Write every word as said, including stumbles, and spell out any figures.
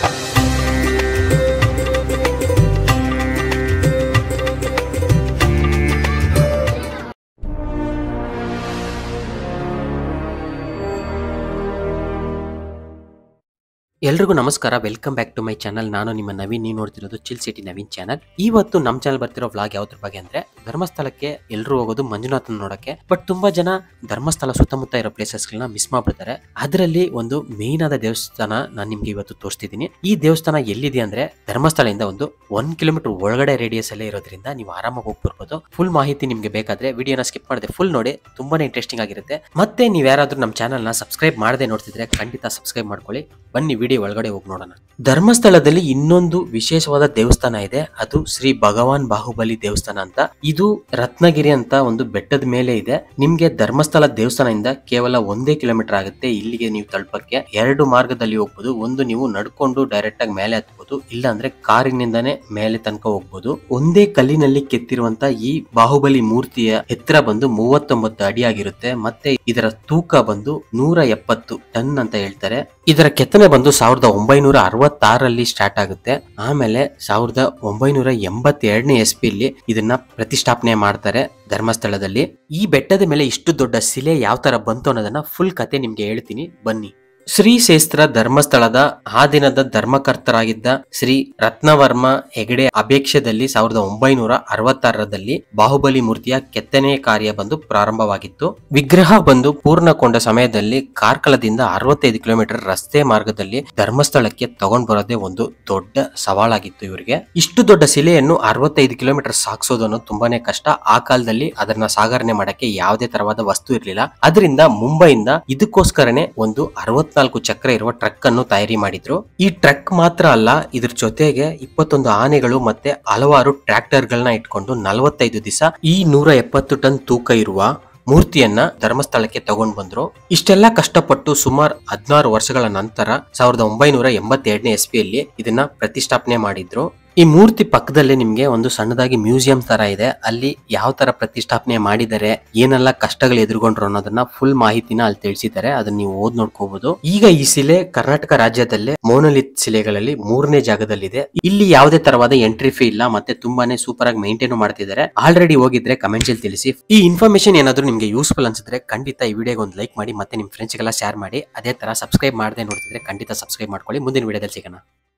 ಎಲ್ರಿಗೂ ನಮಸ್ಕಾರ, welcome back to my channel. ನಾನು ನಿಮ್ಮ ನವೀನ್, ನೀವು ನೋಡ್ತಿರೋದು ಚಿಲ್ ಸಿಟಿ ನವೀನ್ ಚಾನಲ್. ಇವತ್ತು ನಮ್ಮ ಚಾನಲ್ ಬರ್ತಿರೋ ವ್ಲಾಗ್ ಯಾವ್ದ್ರ ಬಗ್ಗೆ ಅಂದ್ರೆ ಧರ್ಮಸ್ಥಳಕ್ಕೆ ಎಲ್ಲರೂ ಹೋಗೋದು ಮಂಜುನಾಥನ್ ನೋಡಕ್ಕೆ. ಬಟ್ ತುಂಬಾ ಜನ ಧರ್ಮಸ್ಥಳ ಸುತ್ತಮುತ್ತ ಇರೋ ಪ್ಲೇಸಸ್ ಗಳನ್ನ ಮಿಸ್ ಮಾಡ್ಬಿಡ್ತಾರೆ. ಅದರಲ್ಲಿ ಒಂದು ಮೇನ್ ಆದ ದೇವಸ್ಥಾನ ನಾನು ನಿಮ್ಗೆ ಇವತ್ತು ತೋರಿಸ್ತಿದ್ದೀನಿ. ಈ ದೇವಸ್ಥಾನ ಎಲ್ಲಿದೆ ಅಂದ್ರೆ ಧರ್ಮಸ್ಥಳದಿಂದ ಒಂದು ಒಂದ್ ಕಿಲೋಮೀಟರ್ ಒಳಗಡೆ ರೇಡಿಯಸ್ ಅಲ್ಲೇ ಇರೋದ್ರಿಂದ ನೀವು ಆರಾಮಾಗಿ ಹೋಗಿ ಬರ್ಬೋದು. ಫುಲ್ ಮಾಹಿತಿ ನಿಮ್ಗೆ ಬೇಕಾದ್ರೆ ವಿಡಿಯೋನ ಸ್ಕಿಪ್ ಮಾಡದೆ ಫುಲ್ ನೋಡಿ, ತುಂಬಾನೇ ಇಂಟ್ರೆಸ್ಟಿಂಗ್ ಆಗಿರುತ್ತೆ. ಮತ್ತೆ ನೀವು ಯಾರಾದ್ರೂ ನಮ್ಮ ಚಾನಲ್ ನ ಸಬ್ಸ್ಕ್ರೈಬ್ ಮಾಡದೆ ನೋಡ್ತಿದ್ರೆ ಖಂಡಿತ ಸಬ್ಸ್ಕ್ರೈಬ್ ಮಾಡ್ಕೊಳ್ಳಿ. ಬನ್ನಿ ವಿಡಿಯೋ ಒಳಗಡೆ ಹೋಗಿ ನೋಡೋಣ. ಧರ್ಮಸ್ಥಳದಲ್ಲಿ ಇನ್ನೊಂದು ವಿಶೇಷವಾದ ದೇವಸ್ಥಾನ ಇದೆ, ಅದು ಶ್ರೀ ಭಗವಾನ್ ಬಾಹುಬಲಿ ದೇವಸ್ಥಾನ ಅಂತ. ಇದು ರತ್ನಗಿರಿ ಅಂತ ಒಂದು ಬೆಟ್ಟದ ಮೇಲೆ ಇದೆ. ನಿಮ್ಗೆ ಧರ್ಮಸ್ಥಳ ದೇವಸ್ಥಾನದಿಂದ ಕೇವಲ ಒಂದೇ ಕಿಲೋಮೀಟರ್ ಆಗುತ್ತೆ ಇಲ್ಲಿಗೆ ನೀವು ತಲುಪಕ್ಕೆ. ಎರಡು ಮಾರ್ಗದಲ್ಲಿ ಹೋಗ್ಬೋದು. ಒಂದು ನೀವು ನಡ್ಕೊಂಡು ಡೈರೆಕ್ಟ್ ಆಗಿ ಮೇಲೆ ಹತ್ಬೋದು, ಇಲ್ಲ ಅಂದ್ರೆ ಕಾರಿನಿಂದಾನೇ ಮೇಲೆ ತನಕ ಹೋಗ್ಬೋದು. ಒಂದೇ ಕಲ್ಲಿನಲ್ಲಿ ಕೆತ್ತಿರುವಂತ ಈ ಬಾಹುಬಲಿ ಮೂರ್ತಿಯ ಎತ್ತರ ಬಂದು ಮೂವತ್ತೊಂಬತ್ತು ಅಡಿ ಆಗಿರುತ್ತೆ. ಮತ್ತೆ ಇದರ ತೂಕ ಬಂದು ನೂರ ಎಪ್ಪತ್ತು ಟನ್ ಅಂತ ಹೇಳ್ತಾರೆ. ಇದರ ಕೆತ್ತನೆ ಬಂದು ಸಾವಿರದ ಒಂಬೈನೂರ ಅರವತ್ತಾರಲ್ಲಿ ಸ್ಟಾರ್ಟ್ ಆಗುತ್ತೆ. ಆಮೇಲೆ ಸಾವಿರದ ಒಂಬೈನೂರ ಎಂಬತ್ತೆರಡನೇ ಎಸ್ ಪಿ ಇಲ್ಲಿ ಇದನ್ನ ಪ್ರತಿಷ್ಠಾಪನೆ ಮಾಡ್ತಾರೆ ಧರ್ಮಸ್ಥಳದಲ್ಲಿ. ಈ ಬೆಟ್ಟದ ಮೇಲೆ ಇಷ್ಟು ದೊಡ್ಡ ಶಿಲೆ ಯಾವ ತರ ಬಂತು ಅನ್ನೋದನ್ನ ಫುಲ್ ಕತೆ ನಿಮ್ಗೆ ಹೇಳ್ತೀನಿ, ಬನ್ನಿ. ಶ್ರೀ ಕ್ಷೇತ್ರ ಧರ್ಮಸ್ಥಳದ ಆ ದಿನದ ಧರ್ಮಕರ್ತರಾಗಿದ್ದ ಶ್ರೀ ರತ್ನವರ್ಮ ಹೆಗಡೆ ಅಪೇಕ್ಷದಲ್ಲಿ ಸಾವಿರದ ಒಂಬೈನೂರ ಅರವತ್ತಾರರಲ್ಲಿ ಬಾಹುಬಲಿ ಮೂರ್ತಿಯ ಕೆತ್ತನೆ ಕಾರ್ಯ ಬಂದು ಪ್ರಾರಂಭವಾಗಿತ್ತು. ವಿಗ್ರಹ ಬಂದು ಪೂರ್ಣಗೊಂಡ ಸಮಯದಲ್ಲಿ ಕಾರ್ಕಳದಿಂದ ಅರವತ್ತೈದು ಕಿಲೋಮೀಟರ್ ರಸ್ತೆ ಮಾರ್ಗದಲ್ಲಿ ಧರ್ಮಸ್ಥಳಕ್ಕೆ ತಗೊಂಡ್ ಬರೋದೇ ಒಂದು ದೊಡ್ಡ ಸವಾಲಾಗಿತ್ತು ಇವರಿಗೆ. ಇಷ್ಟು ದೊಡ್ಡ ಶಿಲೆಯನ್ನು ಅರವತ್ತೈದು ಕಿಲೋಮೀಟರ್ ಸಾಗಿಸೋದು ಅನ್ನೋದು ತುಂಬಾನೇ ಕಷ್ಟ. ಆ ಕಾಲದಲ್ಲಿ ಅದನ್ನ ಸಾಗರಣೆ ಮಾಡಕ್ಕೆ ಯಾವುದೇ ತರವಾದ ವಸ್ತು ಇರಲಿಲ್ಲ. ಅದರಿಂದ ಮುಂಬೈಯಿಂದ ಇದಕ್ಕೋಸ್ಕರನೇ ಒಂದು ಅರವತ್ ನಾಲ್ಕು ಚಕ್ರ ಇರುವ ಟ್ರಕ್ ಅನ್ನು ತಯಾರಿ ಮಾಡಿದ್ರು. ಈ ಟ್ರಕ್ ಮಾತ್ರ ಅಲ್ಲ, ಇದ್ರ ಜೊತೆಗೆ ಇಪ್ಪತ್ತೊಂದು ಆನೆಗಳು ಮತ್ತೆ ಹಲವಾರು ಟ್ರ್ಯಾಕ್ಟರ್ ಗಳನ್ನ ಇಟ್ಕೊಂಡು ನಲವತ್ತೈದು ದಿವಸ ಈ ನೂರ ಎಪ್ಪತ್ತು ಟನ್ ತೂಕ ಇರುವ ಮೂರ್ತಿಯನ್ನ ಧರ್ಮಸ್ಥಳಕ್ಕೆ ತಗೊಂಡ್ ಬಂದ್ರು. ಇಷ್ಟೆಲ್ಲಾ ಕಷ್ಟಪಟ್ಟು ಸುಮಾರು ಹದಿನಾರು ವರ್ಷಗಳ ನಂತರ ಸಾವಿರದ ಒಂಬೈನೂರ ಎಂಬತ್ತೆರಡನೇ ಎಸ್ ಪಿಯಲ್ಲಿ ಇದನ್ನ ಪ್ರತಿಷ್ಠಾಪನೆ ಮಾಡಿದ್ರು. ಈ ಮೂರ್ತಿ ಪಕ್ಕದಲ್ಲೇ ನಿಮ್ಗೆ ಒಂದು ಸಣ್ಣದಾಗಿ ಮ್ಯೂಸಿಯಂ ತರ ಇದೆ. ಅಲ್ಲಿ ಯಾವ ತರ ಪ್ರತಿಷ್ಠಾಪನೆ ಮಾಡಿದ್ದಾರೆ, ಏನೆಲ್ಲ ಕಷ್ಟಗಳು ಎದುರುಗೊಂಡ್ರು ಅನ್ನೋದನ್ನ ಫುಲ್ ಮಾಹಿತಿನ ಅಲ್ಲಿ ತಿಳಿಸಿದ್ದಾರೆ. ಅದನ್ನ ನೀವು ಓದ್ ನೋಡ್ಕೋಬಹುದು. ಈಗ ಈ ಶಿಲೆ ಕರ್ನಾಟಕ ರಾಜ್ಯದಲ್ಲೇ ಮೋನೋಲಿಥ್ ಶಿಲೆಗಳಲ್ಲಿ ಮೂರನೇ ಜಾಗದಲ್ಲಿದೆ. ಇಲ್ಲಿ ಯಾವುದೇ ತರವಾದ ಎಂಟ್ರಿ ಫೀ ಇಲ್ಲ, ಮತ್ತೆ ತುಂಬಾನೇ ಸೂಪರ್ ಆಗಿ ಮೇಂಟೈನ್ ಮಾಡ್ತಿದ್ದಾರೆ. ಆಲ್ರೆಡಿ ಹೋಗಿದ್ರೆ ಕಮೆಂಟ್ಸ್ ಅಲ್ಲಿ ತಿಳಿಸಿ. ಈ ಇನ್ಫಾರ್ಮೇಶನ್ ಏನಾದ್ರು ನಿಮ್ಗೆ ಯೂಸ್ಫುಲ್ ಅನ್ಸಿದ್ರೆ ಖಂಡಿತ ಈ ವಿಡಿಯೋಗೆ ಒಂದು ಲೈಕ್ ಮಾಡಿ, ಮತ್ತೆ ನಿಮ್ ಫ್ರೆಂಡ್ಸ್ಗೆಲ್ಲ ಶೇರ್ ಮಾಡಿ. ಅದೇ ತರ ಸಬ್ಸ್ಕ್ರೈಬ್ ಮಾಡದೆ ನೋಡ್ತಿದ್ರೆ ಖಂಡಿತ ಸಬ್ಸ್ಕ್ರೈಬ್ ಮಾಡ್ಕೊಳ್ಳಿ. ಮುಂದಿನ ವಿಡಿಯೋದಲ್ಲಿ ಸಿಗೋಣ.